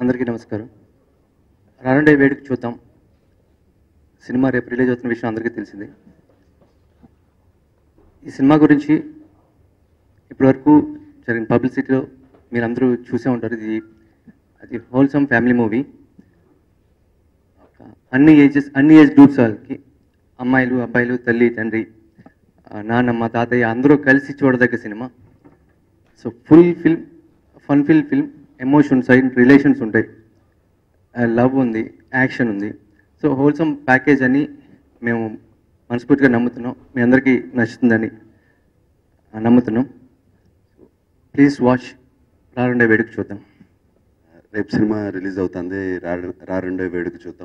అందరికీ నమస్కారం. రానుండే వేడుక చూద్దాం సినిమా రేపు రిలీజ్ అవుతున్న విషయం అందరికీ తెలిసిందే. ఈ సినిమా గురించి ఇప్పటివరకు జరిగిన పబ్లిసిటీలో మీరందరూ చూసే ఉంటారు. అది హోల్సమ్ ఫ్యామిలీ మూవీ. అన్ని ఏజ్ గ్రూప్స్ వాళ్ళకి, అమ్మాయిలు అబ్బాయిలు, తల్లి తండ్రి, నాన్నమ్మ తాతయ్య అందరూ కలిసి చూడదగ్గ సినిమా. So full film, fun film, emotions and relations ఉంటాయి, లవ్ ఉంది, యాక్షన్ ఉంది. సో హోల్సమ్ ప్యాకేజ్ అని మేము మనస్ఫూర్తిగా నమ్ముతున్నాం. మీ అందరికీ నచ్చుతుందని నమ్ముతున్నాం. ప్లీజ్ వాచ్ రానుండే వేడుక చూద్దాం. రేపు సినిమా రిలీజ్ అవుతుంది, రానుండే వేడుక చూద్దాం.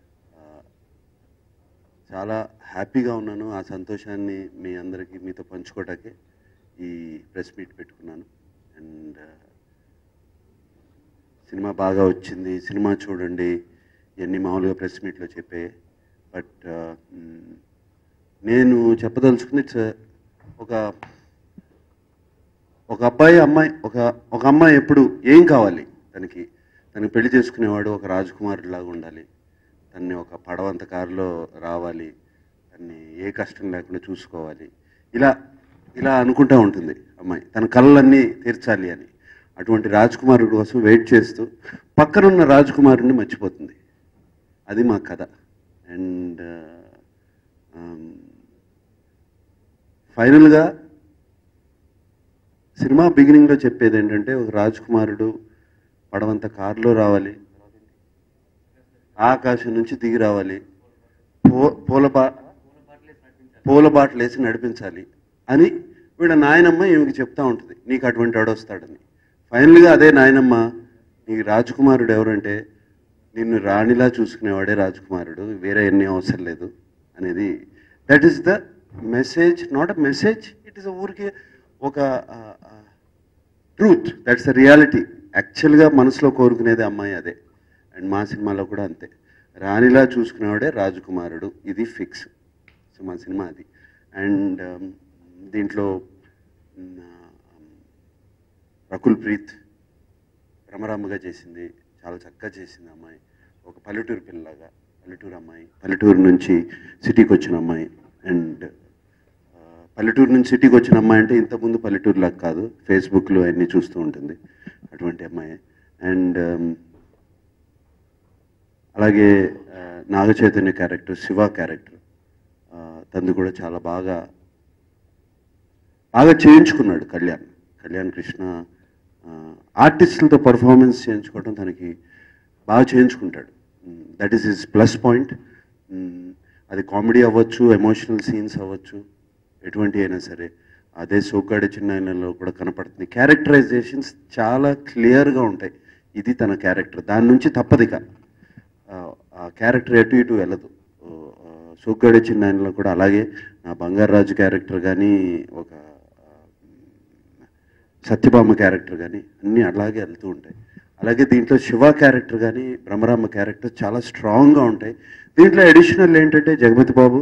చాలా హ్యాపీగా ఉన్నాను. ఆ సంతోషాన్ని మీ అందరికీ మీతో పంచుకోవటానికి ఈ ప్రెస్ మీట్ పెట్టుకున్నాను. అండ్ సినిమా బాగా వచ్చింది, సినిమా చూడండి, ఇవన్నీ మామూలుగా ప్రెస్ మీట్లో చెప్పే. బట్ నేను చెప్పదలుచుకుంది ఒక అబ్బాయి అమ్మాయి, ఒక అమ్మాయి ఎప్పుడు ఏం కావాలి తనకి పెళ్లి చేసుకునేవాడు ఒక రాజకుమారుడిలాగా ఉండాలి, తన్ని ఒక పడవంత కారులో రావాలి, తన్ని ఏ కష్టం లేకుండా చూసుకోవాలి, ఇలా అనుకుంటూ ఉంటుంది అమ్మాయి, తన కళ్ళన్నీ తీర్చాలి అని. అటువంటి రాజకుమారుడి కోసం వెయిట్ చేస్తూ పక్కనున్న రాజకుమారుడిని మర్చిపోతుంది. అది మా కథ. అండ్ ఫైనల్గా సినిమా బిగినింగ్లో చెప్పేది ఏంటంటే, ఒక రాజకుమారుడు పడవంత కారులో రావాలి, ఆకాశం నుంచి దిగి రావాలి, పూల బాటలు వేసి నడిపించాలి అని వీళ్ళ నాయనమ్మ ఈమెకి చెప్తా ఉంటుంది, నీకు అటువంటి వాడొస్తాడని. ఫైనల్గా అదే నాయనమ్మ, నీకు రాజకుమారుడు ఎవరంటే నిన్ను రాణిలా చూసుకునేవాడే రాజకుమారుడు, వేరే ఎన్ని అవసరం లేదు అనేది. That is the message, not a message, it is ఊరికే ఒక ట్రూత్, దట్స్ ద రియాలిటీ. యాక్చువల్గా మనసులో కోరుకునేది అమ్మాయి అదే. అండ్ మా సినిమాలో కూడా అంతే, రాణిలా చూసుకునేవాడే రాజకుమారుడు, ఇది ఫిక్స్. సో మా సినిమా అది. అండ్ దీంట్లో రకుల్ ప్రీత్ భ్రమరాంబగా చేసింది, చాలా చక్కగా చేసింది అమ్మాయి. ఒక పల్లెటూరు పిల్లలాగా, పల్లెటూరు అమ్మాయి, పల్లెటూరు నుంచి సిటీకి వచ్చిన అమ్మాయి. అండ్ పల్లెటూరు నుంచి సిటీకి వచ్చిన అమ్మాయి అంటే ఇంతకుముందు పల్లెటూరులాగా కాదు, ఫేస్బుక్లో అన్నీ చూస్తూ ఉంటుంది, అటువంటి అమ్మాయి. అండ్ అలాగే నాగ చైతన్య క్యారెక్టర్, శివ క్యారెక్టర్, తంది కూడా చాలా బాగా చేయించుకున్నాడు కళ్యాణ్ కృష్ణ. ఆర్టిస్టులతో పర్ఫార్మెన్స్ చేయించుకోవడం తనకి బాగా చేయించుకుంటాడు. That is his plus point. అది కామెడీ అవ్వచ్చు, ఎమోషనల్ సీన్స్ అవ్వచ్చు, ఎటువంటి అయినా సరే. అదే సోగ్గాడే చిన్నాయనలో కూడా కనపడుతుంది. క్యారెక్టరైజేషన్స్ చాలా క్లియర్గా ఉంటాయి. ఇది తన క్యారెక్టర్, దాని నుంచి తప్పదిక. ఆ క్యారెక్టర్ ఎటు ఇటు వెళ్ళదు. సోగ్గాడే చిన్నాయనలో కూడా అలాగే నా బంగారాజు క్యారెక్టర్ కానీ, ఒక సత్యభామ క్యారెక్టర్ కానీ అన్నీ అలాగే వెళ్తూ ఉంటాయి. అలాగే దీంట్లో శివ క్యారెక్టర్ కానీ, భ్రమరాంబ క్యారెక్టర్ చాలా స్ట్రాంగ్గా ఉంటాయి. దీంట్లో అడిషనల్ ఏంటంటే జగపతి బాబు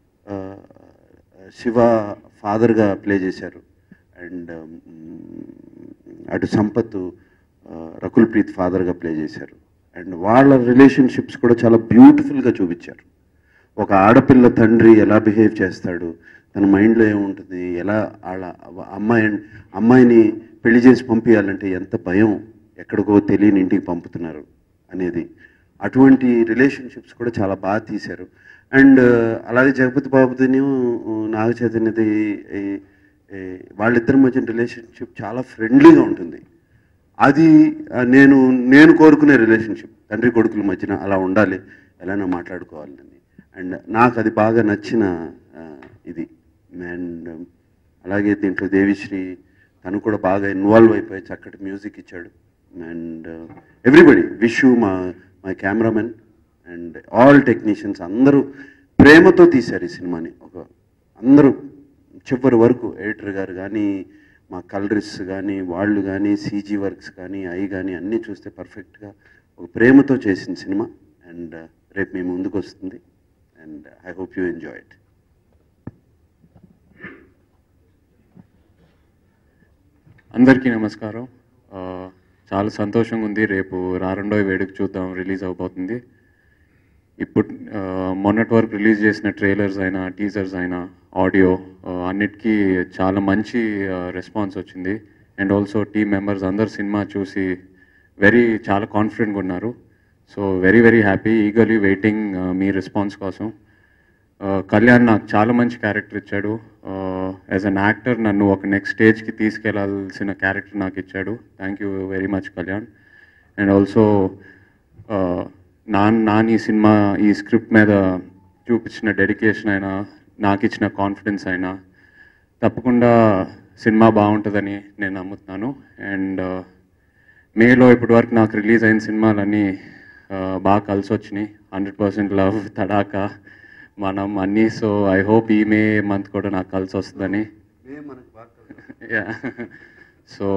శివ ఫాదర్గా ప్లే చేశారు. అండ్ అటు సంపత్ రకుల్ ప్రీత్ ఫాదర్గా ప్లే చేశారు. అండ్ వాళ్ళ రిలేషన్షిప్స్ కూడా చాలా బ్యూటిఫుల్గా చూపించారు. ఒక ఆడపిల్ల తండ్రి ఎలా బిహేవ్ చేస్తాడు, తన మైండ్లో ఏముంటుంది, ఎలా వాళ్ళ అమ్మాయిని పెళ్లి చేసి పంపించాలంటే ఎంత భయం, ఎక్కడికో తెలియని ఇంటికి పంపుతున్నారు అనేది, అటువంటి రిలేషన్షిప్స్ కూడా చాలా బాగా తీశారు. అండ్ అలాగే జగపతి బాబుదిని నాగ చైతన్యది వాళ్ళిద్దరి మధ్య రిలేషన్షిప్ చాలా ఫ్రెండ్లీగా ఉంటుంది. అది నేను కోరుకునే రిలేషన్షిప్, తండ్రి కొడుకుల మధ్యన అలా ఉండాలి, ఎలానో మాట్లాడుకోవాలని. అండ్ నాకు అది బాగా నచ్చిన ఇది. అండ్ అలాగే దీంట్లో దేవిశ్రీ, తను కూడా బాగా ఇన్వాల్వ్ అయిపోయి చక్కటి మ్యూజిక్ ఇచ్చాడు. And everybody, Vishu, my cameraman and all technicians అందరూ ప్రేమతో తీశారు ఈ సినిమాని. అందరూ చివరి వరకు, ఎడిటర్ గారు కానీ, మా కలరిస్ట్ కానీ, వాళ్ళు కానీ, సీజీ వర్క్స్ కానీ, కానీ అన్నీ చూస్తే పర్ఫెక్ట్గా ఒక ప్రేమతో చేసిన సినిమా. అండ్ రేపు మీ ముందుకు వస్తుంది. And I hope you enjoy it. అందరికీ నమస్కారం. చాలా సంతోషంగా ఉంది. రేపు రారండోయ్ వేడుక చూద్దాం రిలీజ్ అవబోతుంది. ఇప్పుడు మొన్నటి వరకు రిలీజ్ చేసిన ట్రైలర్స్ అయినా టీజర్స్ అయినా ఆడియో అన్నిటికీ చాలా మంచి రెస్పాన్స్ వచ్చింది. అండ్ ఆల్సో టీమ్ మెంబర్స్ అందరు సినిమా చూసి చాలా కాన్ఫిడెంట్గా ఉన్నారు. So very happy, eagerly waiting మీ రెస్పాన్స్ కోసం. కళ్యాణ్ నాకు చాలా మంచి క్యారెక్టర్ ఇచ్చాడు. యాజ్ అన్ యాక్టర్ నన్ను ఒక నెక్స్ట్ స్టేజ్కి తీసుకెళ్లాల్సిన క్యారెక్టర్ నాకు ఇచ్చాడు. Thank you very much Kalyan. And also Nani cinema ఈ స్క్రిప్ట్ మీద చూపించిన డెడికేషన్ అయినా నాకు ఇచ్చిన కాన్ఫిడెన్స్ అయినా తప్పకుండా సినిమా బాగుంటుందని నేను నమ్ముతున్నాను. అండ్ మేలో ఇప్పటి వరకు నాకు రిలీజ్ అయిన సినిమాలన్నీ బాగా కలిసి వచ్చినాయి. 100% లవ్, తడాకా, మనం అన్నీ. సో ఐ హోప్ ఈ మే మంత్ కూడా నాకు కలిసి వస్తుందని. Yeah so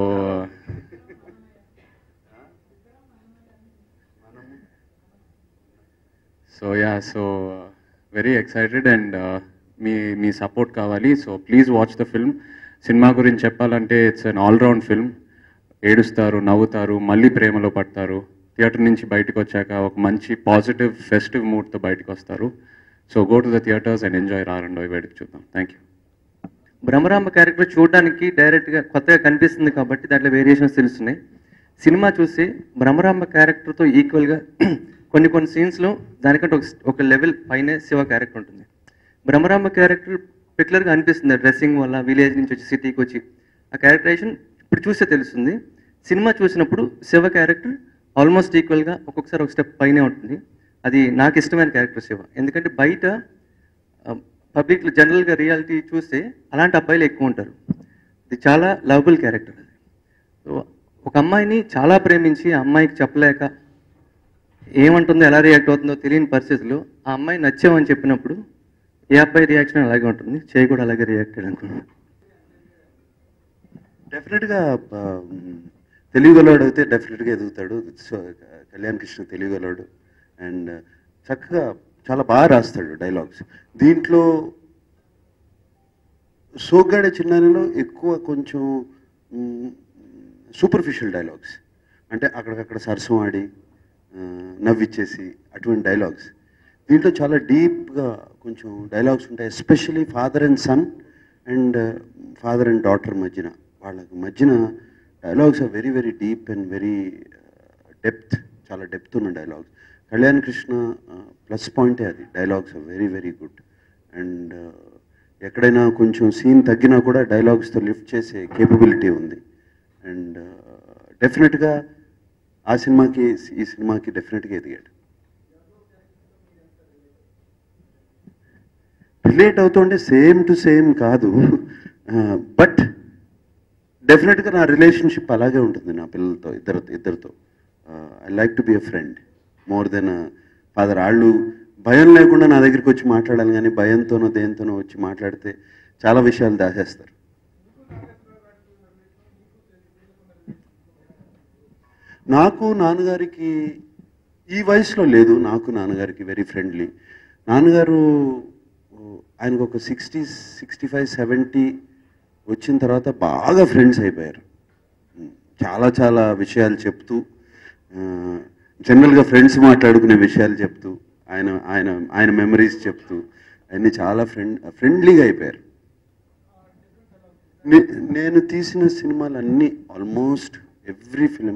very excited and మీ సపోర్ట్ కావాలి. So please watch the film. Cinema గురించి చెప్పాలంటే ఇట్స్ అన్ ఆల్రౌండ్ ఫిల్మ్. ఏడుస్తారు, నవ్వుతారు, మళ్ళీ ప్రేమలో పడతారు. థియేటర్ నుంచి బయటకు వచ్చాక ఒక మంచి పాజిటివ్ ఫెస్టివ్ మూడ్తో బయటకు వస్తారు. So go to the theatres and enjoy Rarandoi Veduka Chuddam. Thank you. Bhramaramba character చూడడానికి డైరెక్ట్గా కొత్తగా కనిపిస్తుంది కాబట్టి దాంట్లో వేరియేషన్స్ తెలుస్తున్నాయి. సినిమా చూసి బ్రహ్మరాంబ క్యారెక్టర్తో ఈక్వల్గా కొన్ని సీన్స్లో దానికంటే ఒక లెవెల్ పైనే శివ క్యారెక్టర్ ఉంటుంది. బ్రహ్మరాంబ క్యారెక్టర్ పెక్యులర్గా అనిపిస్తుంది డ్రెస్సింగ్ వల్ల, విలేజ్ నుంచి వచ్చి సిటీకి వచ్చి ఆ క్యారెక్టరైజేషన్ ఇప్పుడు చూస్తే తెలుస్తుంది. సినిమా చూసినప్పుడు శివ క్యారెక్టర్ ఆల్మోస్ట్ ఈక్వల్గా ఒక్కొక్కసారి ఒక స్టెప్ పైనే ఉంటుంది. అది నాకు ఇష్టమైన క్యారెక్టర్ శివ. ఎందుకంటే బయట పబ్లిక్లో జనరల్గా రియాలిటీ చూస్తే అలాంటి అబ్బాయిలు ఎక్కువ ఉంటారు. ఇది చాలా లవబుల్ క్యారెక్టర్. అది సో ఒక అమ్మాయిని చాలా ప్రేమించి ఆ అమ్మాయికి చెప్పలేక ఏమంటుందో ఎలా రియాక్ట్ అవుతుందో తెలియని పరిస్థితుల్లో ఆ అమ్మాయి నచ్చామని చెప్పినప్పుడు ఏ అబ్బాయి రియాక్షన్ అలాగే ఉంటుంది. చేయి కూడా అలాగే రియాక్ట్ అయ్యాడు అనుకున్నాను. డెఫినెట్గా తెలుగులోడు అయితే డెఫినెట్గా ఎదుగుతాడు. సో కళ్యాణ్ కృష్ణ తెలుగులోడు అండ్ చక్కగా చాలా బాగా రాస్తాడు డైలాగ్స్. దీంట్లో సోగ్గాడే చిన్నానిలో ఎక్కువ కొంచెం సూపర్ఫిషియల్ డైలాగ్స్, అంటే అక్కడికక్కడ సరసం ఆడి నవ్విచ్చేసి అటువంటి డైలాగ్స్. దీంట్లో చాలా డీప్గా కొంచెం డైలాగ్స్ ఉంటాయి. Especially father and son and father and daughter మధ్యన, వాళ్ళకి మధ్యన dialogues are very deep and very depth, చాలా డెప్త్ ఉన్న డైలాగ్స్. కళ్యాణ్ కృష్ణ ప్లస్ పాయింటే అది. Dialogues are very good and ఎక్కడైనా కొంచెం సీన్ తగ్గినా కూడా డైలాగ్స్తో లిఫ్ట్ చేసే కేపబిలిటీ ఉంది. అండ్ డెఫినెట్గా ఆ సినిమాకి ఈ సినిమాకి డెఫినెట్గా ఎదిగాడు. రిలేట్ అవుతుంటే సేమ్ టు సేమ్ కాదు, బట్ డెఫినెట్గా నా రిలేషన్షిప్ అలాగే ఉంటుంది నా పిల్లలతో, ఇద్దరితో. I like to be a friend more than father. వాళ్ళు భయం లేకుండా నా దగ్గరికి వచ్చి మాట్లాడాలి, కానీ భయంతోనో దేంతోనో వచ్చి మాట్లాడితే చాలా విషయాలు దాచేస్తారు. నాకు నాన్నగారికి ఈ వయసులో లేదు, నాకు నాన్నగారికి వెరీ ఫ్రెండ్లీ. నాన్నగారు ఆయనకు ఒక 60, 65, 70 వచ్చిన తర్వాత బాగా ఫ్రెండ్స్ అయిపోయారు. చాలా విషయాలు చెప్తూ, జనరల్గా ఫ్రెండ్స్ మాట్లాడుకునే విషయాలు చెప్తూ, ఆయన మెమరీస్ చెప్తూ అన్నీ చాలా ఫ్రెండ్లీగా అయిపోయారు. నేను తీసిన సినిమాలన్నీ ఆల్మోస్ట్ ఎవ్రీ ఫిలిం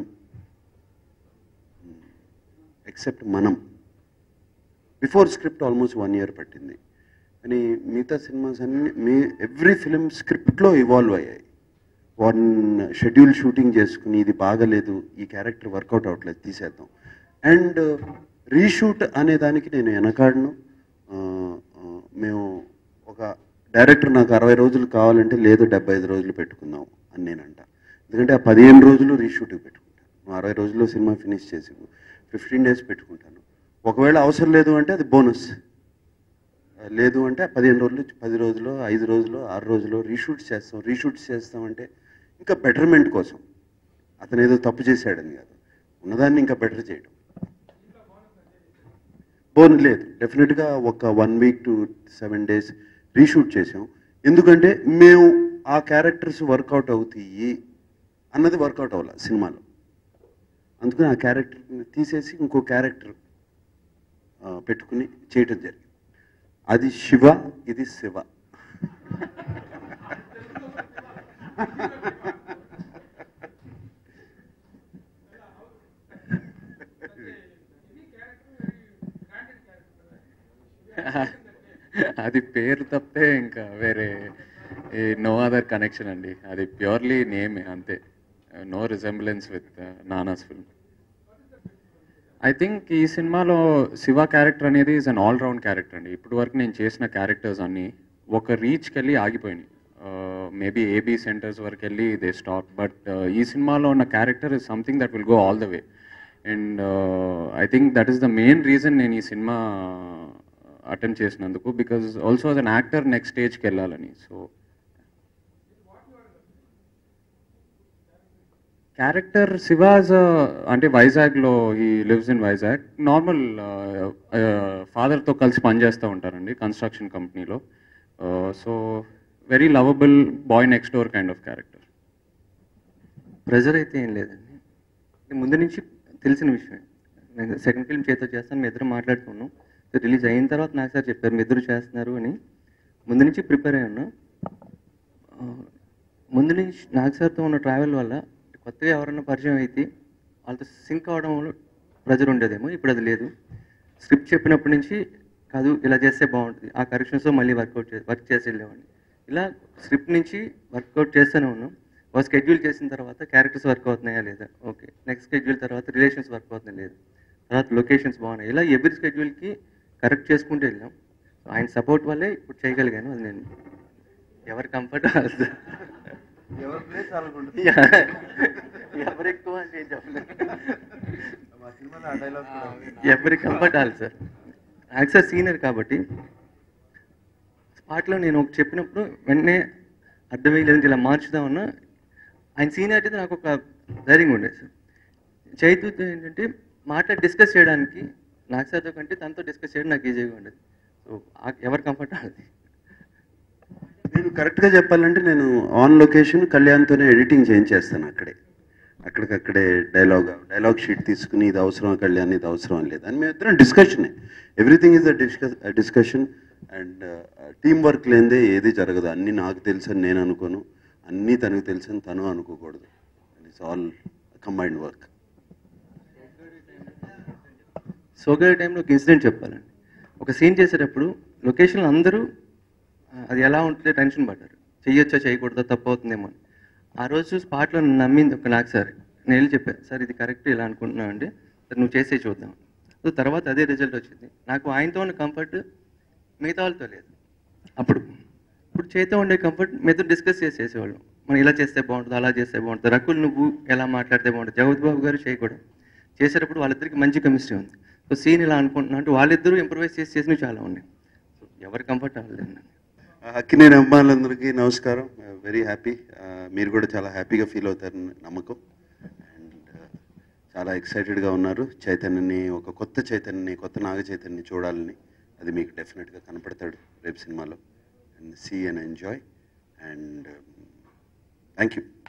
ఎక్సెప్ట్ మనం బిఫోర్ స్క్రిప్ట్ ఆల్మోస్ట్ 1 year పట్టింది. కానీ మిగతా సినిమాస్ అన్నీ ఎవ్రీ ఫిలిం స్క్రిప్ట్లో ఇవాల్వ్ అయ్యాయి. 1 షెడ్యూల్ షూటింగ్ చేసుకుని ఇది బాగలేదు, ఈ క్యారెక్టర్ వర్కౌట్ అవ్వట్లేదు, తీసేద్దాం. అండ్ రీషూట్ అనే దానికి నేను వెనకాడను. మేము ఒక డైరెక్టర్ నాకు 60 రోజులు కావాలంటే లేదు 75 రోజులు పెట్టుకుందాం అని నేనంట. ఎందుకంటే ఆ 15 రోజులు రీషూట్కి పెట్టుకుంటాను. 60 రోజుల్లో సినిమా ఫినిష్ చేసి 15 days పెట్టుకుంటాను. ఒకవేళ అవసరం లేదు అంటే అది బోనస్, లేదు అంటే 15 రోజులు, 10 రోజులు, 5 రోజులు, 6 రోజులు రీషూట్స్ చేస్తామంటే ఇంకా బెటర్మెంట్ కోసం. అతను ఏదో తప్పు చేశాడని కాదు, ఉన్నదాన్ని ఇంకా బెటర్ చేయడం. లేదు, డెఫినెట్గా ఒక 1 week to 7 days రీషూట్ చేసాం. ఎందుకంటే మేము ఆ క్యారెక్టర్స్ వర్కౌట్ అవుతాయి అన్నది వర్కౌట్ అవ్వాలి సినిమాలో. అందుకని ఆ క్యారెక్టర్ని తీసేసి ఇంకో క్యారెక్టర్ పెట్టుకుని చేయటం జరిగింది. అది శివ, ఇది శివ. అది పేరు తప్పే ఇంకా వేరే నో అదర్ కనెక్షన్ అండి. అది ప్యూర్లీ నేమే అంతే. No resemblance with Nana's film. I think ఈ సినిమాలో శివ క్యారెక్టర్ అనేది ఈజ్ అన్ ఆల్రౌండ్ క్యారెక్టర్ అండి. ఇప్పటి వరకు నేను చేసిన క్యారెక్టర్స్ అన్నీ ఒక రీచ్కి వెళ్ళి ఆగిపోయినాయి. మేబీ ఏబీ సెంటర్స్ వరకు వెళ్ళి దే స్టాప్. బట్ ఈ సినిమాలో ఉన్న character is something that will go all the way. And I think that is the main reason నేను ఈ సినిమా అటెంప్ట్ చేసినందుకు, because also as an actor next స్టేజ్కి వెళ్ళాలని. సో క్యారెక్టర్ శివ అంటే వైజాగ్లో he lives in Vizag. Normal ఫాదర్తో కలిసి పనిచేస్తూ ఉంటారండి కన్స్ట్రక్షన్ కంపెనీలో. So very lovable boy next door kind of character. Pressure అయితే ఏం లేదండి. ముందు నుంచి తెలిసిన విషయం. నేను సెకండ్ ఫిల్మ్ చేతో చేస్తాను, మీ ఇద్దరు మాట్లాడుకున్నాం. రిలీజ్ అయిన తర్వాత నాకు సార్ చెప్పారు మీ ఇద్దరు చేస్తున్నారు అని. ముందు నుంచి ప్రిపేర్ అయ్యి ఉన్నా. ముందు నుంచి నాకు సార్తో ఉన్న ట్రావెల్ వల్ల కొత్తగా ఎవరన్నా పరిచయం అయితే వాళ్ళతో సింక్ అవడం వల్ల ప్రెజర్ ఉండేదేమో. ఇప్పుడు అది లేదు. స్క్రిప్ట్ చెప్పినప్పటి నుంచి కాదు ఇలా చేస్తే బాగుంటుంది, ఆ కరెక్షన్స్తో మళ్ళీ వర్క్ చేసి వెళ్ళేవాడిని. ఇలా స్క్రిప్ట్ నుంచి వర్కౌట్ చేస్తూనే ఉన్నాం. ఒక స్కెడ్యూల్ చేసిన తర్వాత క్యారెక్టర్స్ వర్క్ అవుతున్నాయా లేదా, ఓకే. నెక్స్ట్ స్కెడ్యూల్ తర్వాత రిలేషన్స్ వర్క్ అవుతున్నాయా లేదు, తర్వాత లొకేషన్స్ బాగున్నాయి. ఇలా ఎవ్రీ స్కెడ్యూల్కి కరెక్ట్ చేసుకుంటూ వెళ్ళాం. ఆయన సపోర్ట్ వల్లే ఇప్పుడు చేయగలిగాను. అది నేను ఎవరి కంఫర్ట్ ఎవరు ఎక్కువ అంటే ఏం చెప్పలేదు, ఎవరి కంఫర్ట్ వాళ్ళు సార్. యాక్చువల్ సీనియర్ కాబట్టి స్పాట్లో నేను ఒక చెప్పినప్పుడు వెంటనే అర్థమయ్యేది ఇలా మార్చుదామన్నా. ఆయన సీనియారిటీతో నాకు ఒక ధైర్యంగా ఉండేది సార్. చైతూతో ఏంటంటే డిస్కస్ చేయడానికి నాకు సార్తో కంటే తనతో డిస్కస్ చేయడం నాకు ఈజీగా ఉండేది. సో ఎవరి కంఫర్ట్ అది. నేను కరెక్ట్గా చెప్పాలంటే నేను ఆన్ లొకేషన్ కళ్యాణ్తోనే ఎడిటింగ్ చేయించేస్తాను. అక్కడికక్కడే డైలాగ్ షీట్ తీసుకుని ఇది అవసరం కళ్యాణ్, ఇది అవసరం లేదు అని మేము ఇద్దరం డిస్కషనే. Everything is discussion. And team work లేనిదే ఏది జరగదు. అన్నీ నాకు తెలుసు అని నేను అనుకోను, అన్నీ తనకు తెలుసు అని తను అనుకోకూడదు. It's all combined work. సోగరి టైంలో ఒక ఇన్సిడెంట్ చెప్పాలండి. ఒక సీన్ చేసేటప్పుడు లొకేషన్లో అందరూ అది ఎలా ఉంటుందో టెన్షన్ పడ్డారు, చెయ్యొచ్చా చేయకూడదా తప్పు అవుతుందేమో అని. ఆ రోజు స్పాట్లో నమ్మింది ఒక నాకు సార్. నేను వెళ్ళి చెప్పాను, సార్ ఇది కరెక్ట్ ఇలా అనుకుంటున్నావు అంటే, సార్ నువ్వు చేసే చూద్దాం. సో తర్వాత అదే రిజల్ట్ వచ్చింది. నాకు ఆయనతో ఉన్న కంఫర్ట్ మిగతా వాళ్ళతో లేదు. ఇప్పుడు చేతో ఉండే కంఫర్ట్ మీతో డిస్కస్ చేసేవాళ్ళం. మనం ఇలా చేస్తే బాగుంటుంది, అలా చేస్తే బాగుంటుంది. రకుల్ నువ్వు ఎలా మాట్లాడితే బాగుంటుంది, జగత్ బాబు గారు చేయకూడదు. చేసేటప్పుడు వాళ్ళిద్దరికి మంచి కెమిస్ట్రీ ఉంది. సో సీన్ ఇలా అనుకుంటున్నా అంటే వాళ్ళిద్దరూ ఇంప్రూవైజ్ చేసినవి చాలా ఉన్నాయి. సో ఎవరి కంఫర్ట్ అవ్వలేదు. అక్కినేని అమ్మాయిలందరికీ నమస్కారం. Very happy. మీరు కూడా చాలా హ్యాపీగా ఫీల్ అవుతారని నమ్మకం. అండ్ చాలా ఎక్సైటెడ్గా ఉన్నారు. చైతన్యని, ఒక కొత్త చైతన్యని, కొత్త నాగ చైతన్యని చూడాలని. అది మీకు డెఫినెట్గా కనపడతాడు రేపు సినిమాలో. And see and enjoy. And thank you.